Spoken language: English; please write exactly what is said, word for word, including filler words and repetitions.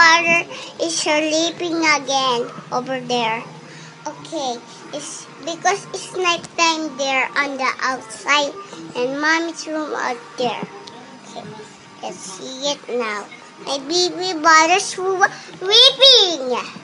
brother is sleeping again over there. Okay, it's because it's nighttime there on the outside and mommy's room out there. Okay, let's see it now. My baby brother's weeping.